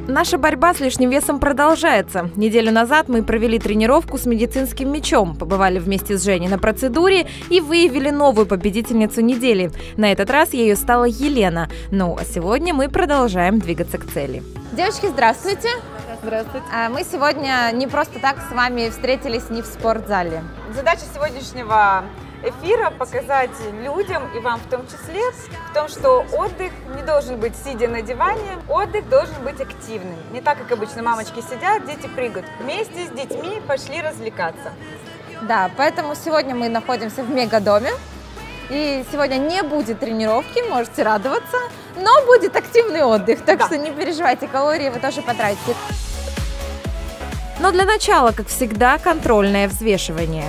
Наша борьба с лишним весом продолжается. Неделю назад мы провели тренировку с медицинским мячом, побывали вместе с Женей на процедуре и выявили новую победительницу недели. На этот раз ею стала Елена. Ну, а сегодня мы продолжаем двигаться к цели. Девочки, здравствуйте! Здравствуйте! Мы сегодня не просто так с вами встретились не в спортзале. Задача сегодняшнего эфира – показать людям, и вам в том числе, в том, что отдых не должен быть сидя на диване, отдых должен быть активным. Не так, как обычно мамочки сидят, дети прыгают. Вместе с детьми пошли развлекаться. Да, поэтому сегодня мы находимся в мегадоме. И сегодня не будет тренировки, можете радоваться, но будет активный отдых, так что не переживайте, калории вы тоже потратите. Но для начала, как всегда, контрольное взвешивание.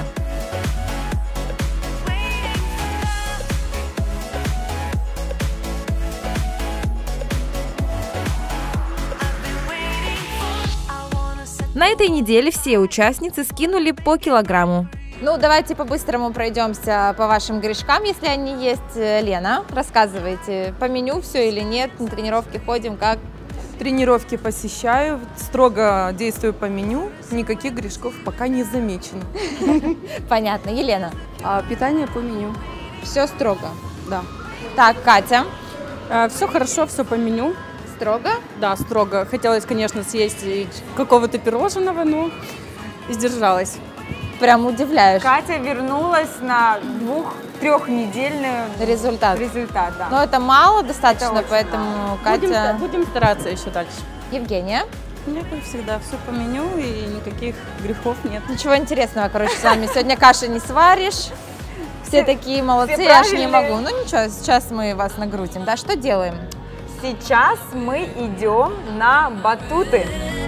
На этой неделе все участницы скинули по килограмму. Ну, давайте по-быстрому пройдемся по вашим грешкам, если они есть. Лена, рассказывайте, по меню все или нет, на тренировки ходим, как? Тренировки посещаю, строго действую по меню, никаких грешков пока не замечено. Понятно. Елена? Питание по меню. Все строго? Да. Так, Катя? Все хорошо, все по меню. Строго? Да, строго. Хотелось, конечно, съесть какого-то пирожного, но сдержалась. Прям удивляешь. Катя вернулась на 2-3-недельный результат, да. Но это мало достаточно, это поэтому мало. Катя... Будем стараться еще дальше. Евгения? Мне, как всегда, все по меню и никаких грехов нет. Ничего интересного, короче, с вами. Сегодня каши не сваришь. Все такие молодцы, я аж не могу. Ну ничего, сейчас мы вас нагрузим. Да, что делаем? Сейчас мы идем на батуты.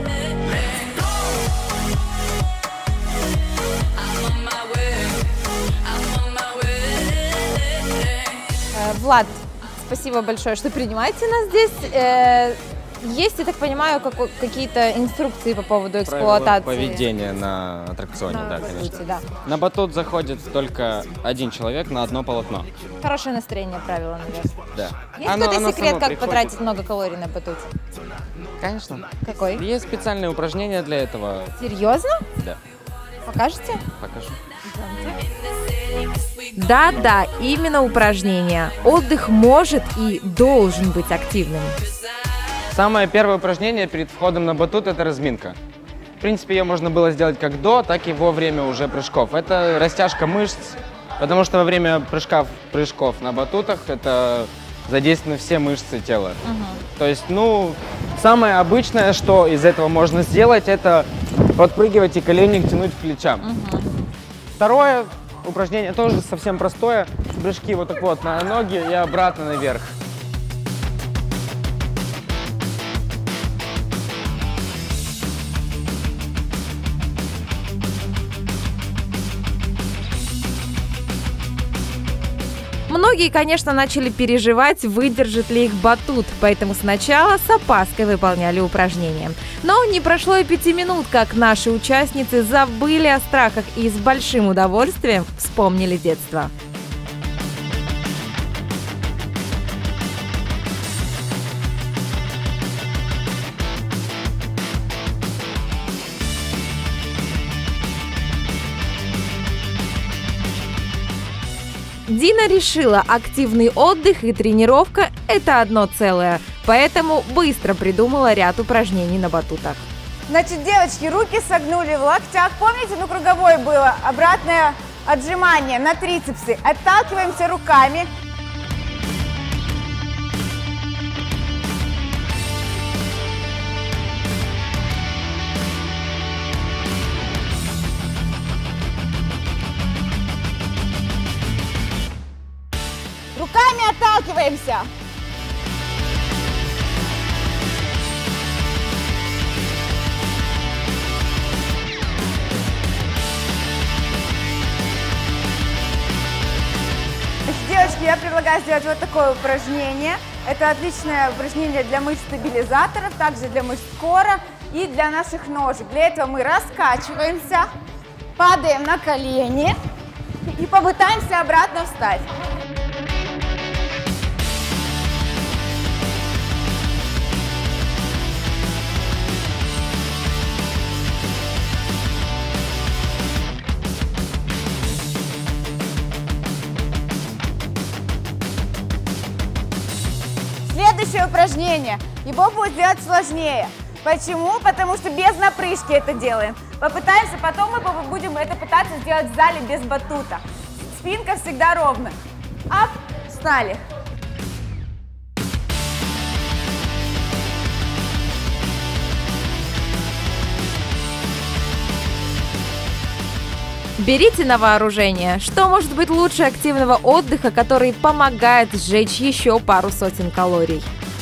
Влад, спасибо большое, что принимаете нас здесь. Есть, я так понимаю, какие-то инструкции по поводу эксплуатации? Правила поведения на аттракционе, да, конечно. Да. На батут заходит только один человек на одно полотно. Хорошее настроение, правило, наверное. Да. Есть какой-то секрет, как потратить много калорий на батуте? Конечно. Какой? Есть специальные упражнения для этого. Серьезно? Да. Покажете? Покажу. Да, именно упражнения. Отдых может и должен быть активным. Самое первое упражнение перед входом на батут – это разминка. В принципе, ее можно было сделать как до, так и во время уже прыжков. Это растяжка мышц, потому что во время прыжков на батутах это задействованы все мышцы тела. То есть, самое обычное, что из этого можно сделать, это подпрыгивать и колени тянуть к плечам. Второе упражнение тоже совсем простое. Прыжки вот так вот на ноги и обратно наверх. Многие, конечно, начали переживать, выдержит ли их батут, поэтому сначала с опаской выполняли упражнения. Но не прошло и 5 минут, как наши участницы забыли о страхах и с большим удовольствием вспомнили детство. Дина решила, активный отдых и тренировка – это одно целое, поэтому быстро придумала ряд упражнений на батутах. Значит, девочки, руки согнули в локтях. Помните, круговое было? Обратное отжимание на трицепсы. Отталкиваемся руками. Руками отталкиваемся. Девочки, я предлагаю сделать вот такое упражнение. Это отличное упражнение для мышц стабилизаторов, также для мышц кора и для наших ножек. Для этого мы раскачиваемся, падаем на колени и попытаемся обратно встать. упражнение. Его будет делать сложнее. Почему? Потому что без напрыжки это делаем. Попытаемся, потом мы будем это пытаться сделать в зале без батута. Спинка всегда ровно. Ап, встали. Берите на вооружение. Что может быть лучше активного отдыха, который помогает сжечь еще пару сотен калорий?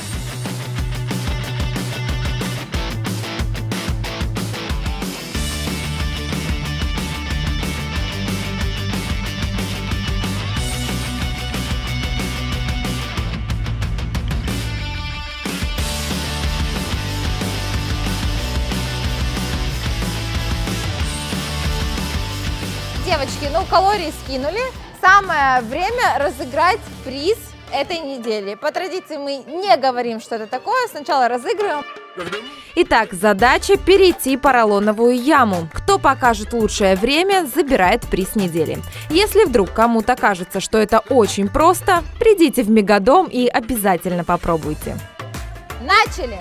Девочки, ну калории скинули. Самое время разыграть приз этой недели. По традиции мы не говорим, что это такое. Сначала разыгрываем. Итак, задача перейти поролоновую яму. Кто покажет лучшее время, забирает приз недели. Если вдруг кому-то кажется, что это очень просто, придите в Мегадом и обязательно попробуйте. Начали!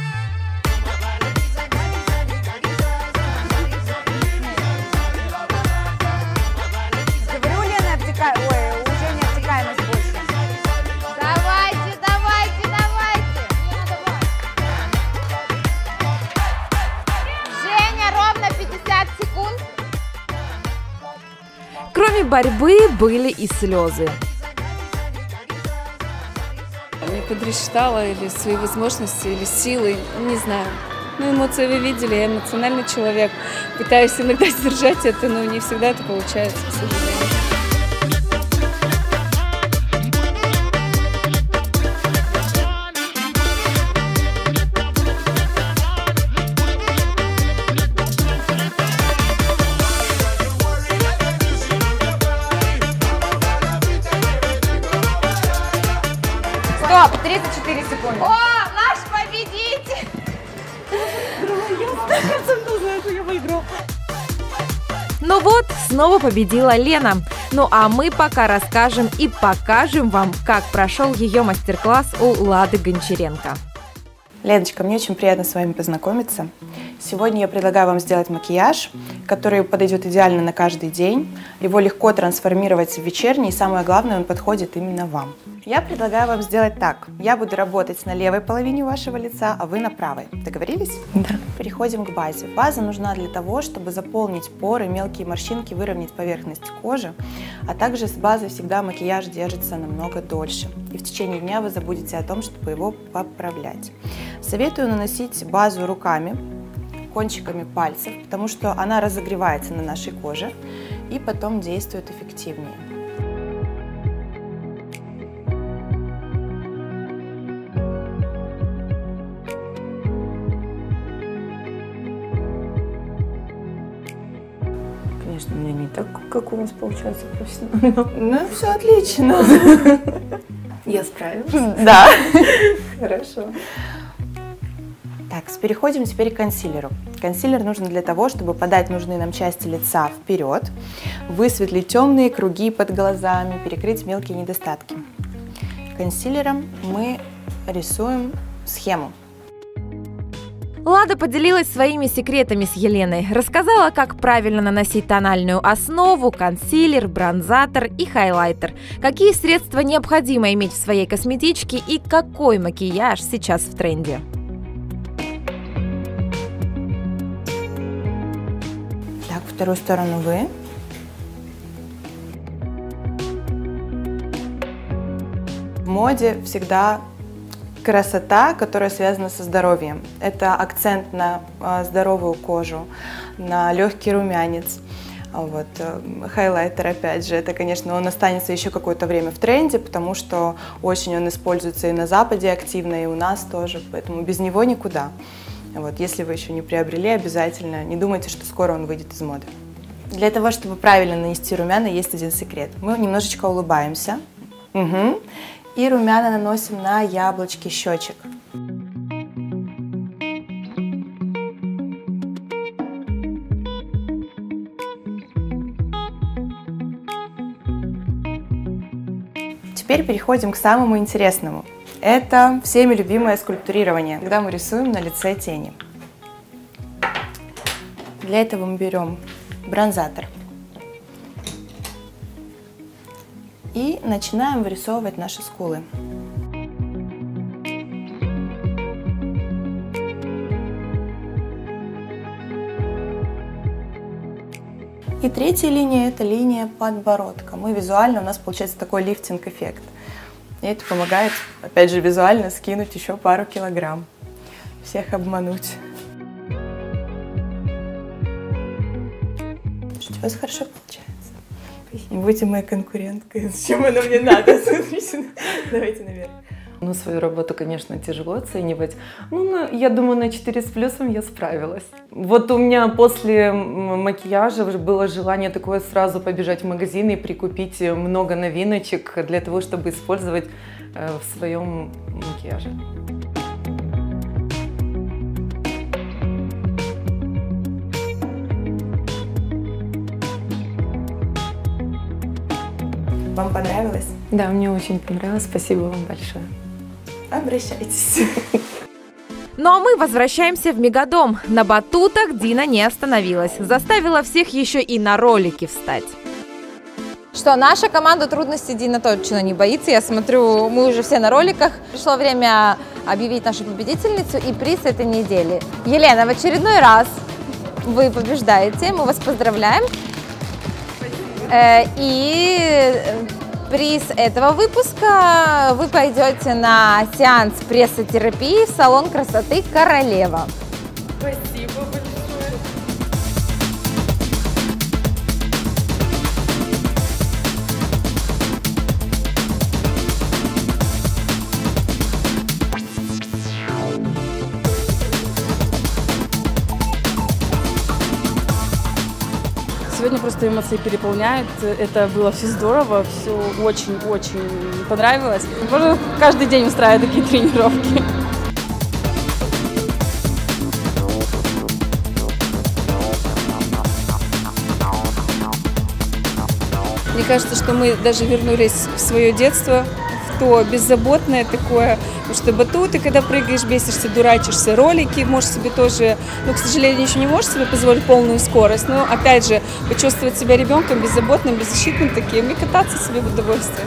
Ой, уже необтекаемость больше. Давайте, давайте, давайте! Женя, ровно 50 секунд. Кроме борьбы были и слезы. Не подрасчитала или свои возможности, или силы, не знаю. Ну, эмоции вы видели, я эмоциональный человек. Пытаюсь иногда сдержать это, но не всегда это получается, к сожалению. Стоп, 34 секунды. О, наш победитель! Ну вот, снова победила Лена. Ну а мы пока расскажем и покажем вам, как прошел ее мастер-класс у Лады Гончаренко. Леночка, мне очень приятно с вами познакомиться. Сегодня я предлагаю вам сделать макияж, который подойдет идеально на каждый день. Его легко трансформировать в вечерний, и самое главное, он подходит именно вам. Я предлагаю вам сделать так. Я буду работать на левой половине вашего лица, а вы на правой. Договорились? Да. Переходим к базе. База нужна для того, чтобы заполнить поры, мелкие морщинки, выровнять поверхность кожи. А также с базой всегда макияж держится намного дольше. И в течение дня вы забудете о том, чтобы его поправлять. Советую наносить базу руками, кончиками пальцев, потому что она разогревается на нашей коже и потом действует эффективнее. Конечно, у меня не так, как у вас получается профессионально. Ну, все отлично. Я справилась. Да. Хорошо. Так, переходим теперь к консилеру. Консилер нужен для того, чтобы подать нужные нам части лица вперед, высветлить темные круги под глазами, перекрыть мелкие недостатки. Консилером мы рисуем схему. Лада поделилась своими секретами с Еленой, рассказала, как правильно наносить тональную основу, консилер, бронзатор и хайлайтер, какие средства необходимо иметь в своей косметичке и какой макияж сейчас в тренде. Так, вторую сторону вы. В моде всегда красота, которая связана со здоровьем. Это акцент на здоровую кожу, на легкий румянец. Вот. Хайлайтер, опять же, это, конечно, он останется еще какое-то время в тренде, потому что очень он используется и на Западе активно, и у нас тоже, поэтому без него никуда. Вот. Если вы еще не приобрели, обязательно не думайте, что скоро он выйдет из моды. Для того, чтобы правильно нанести румяна, есть один секрет. Мы немножечко улыбаемся. Угу. И румяна наносим на яблочки щечек. Теперь переходим к самому интересному. Это всеми любимое скульптурирование, когда мы рисуем на лице тени. Для этого мы берем бронзатор и начинаем вырисовывать наши скулы. И третья линия – это линия подбородка. Мы визуально, у нас получается такой лифтинг-эффект. И это помогает, опять же, визуально скинуть еще пару килограмм. Всех обмануть. Что у вас хорошо получается. Будьте моей конкуренткой. Зачем оно мне надо? Давайте наверх. Ну, свою работу, конечно, тяжело оценивать. Ну, я думаю, на 4 с плюсом я справилась. Вот у меня после макияжа было желание такое сразу побежать в магазин и прикупить много новиночек для того, чтобы использовать в своем макияже. Вам понравилось? Да, мне очень понравилось. Спасибо вам большое. Обращайтесь. Ну а мы возвращаемся в Мегадом. На батутах Дина не остановилась. Заставила всех еще и на ролики встать. Что, наша команда трудностей Дина точно не боится. Я смотрю, мы уже все на роликах. Пришло время объявить нашу победительницу и приз этой недели. Елена, в очередной раз вы побеждаете. Мы вас поздравляем. И приз этого выпуска: вы пойдете на сеанс прессотерапии в салон красоты «Королева». Спасибо большое. Сегодня просто эмоции переполняют. Это было все здорово, все очень-очень понравилось. Можно каждый день устраивать такие тренировки. Мне кажется, что мы даже вернулись в свое детство, в то беззаботное такое, потому что батуты, когда прыгаешь, бесишься, дурачишься, ролики можешь себе тоже, ну, к сожалению, еще не можешь себе позволить полную скорость, но, опять же, почувствовать себя ребенком беззаботным, беззащитным таким и кататься себе в удовольствие.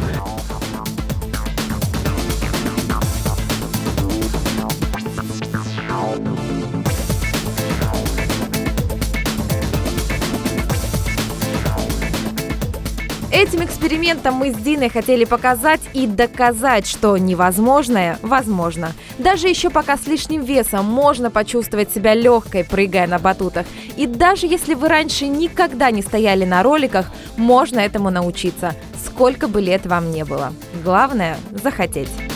Этим экспериментом мы с Диной хотели показать и доказать, что невозможное возможно. Даже еще пока с лишним весом можно почувствовать себя легкой, прыгая на батутах. И даже если вы раньше никогда не стояли на роликах, можно этому научиться, сколько бы лет вам не было. Главное – захотеть.